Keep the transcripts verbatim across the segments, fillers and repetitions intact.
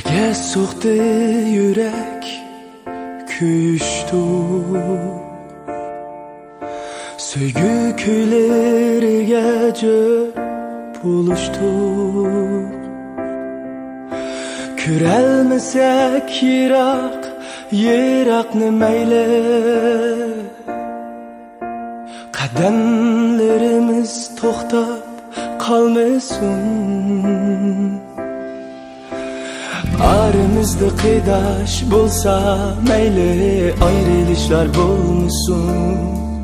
Nerge soğuktu yürek kuyuştu, söygü köyleri gece buluştuk. Körelmesek yirak, yirak ne meyle, kademlerimiz toxtab kalmasın. Aramızda kıydaş bulsa meyle, ayrılışlar bulmuşsun.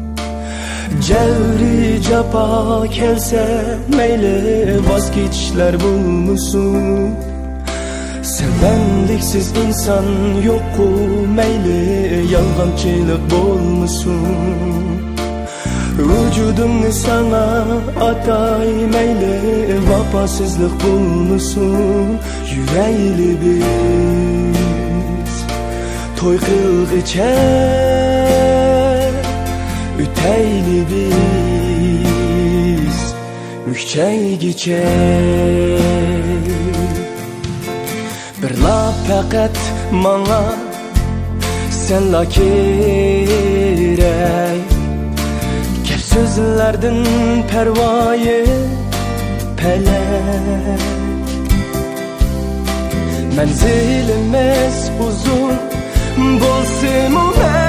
Cevri capa kelse meyle, vazgeçişler bulmuşsun. Sevenliksiz insan yoku meyle, yalgancılık bulmuşsun. Vücudumni sana atay meyle, vafasızlık bulmuşsun. Yüreğli biz toy kılgıça, üteyli biz mükçeygiçe. Bir la fakat bana sen la kerek, gel sözlerden pervayı pelek. Menzilimiz uzun bulsun mu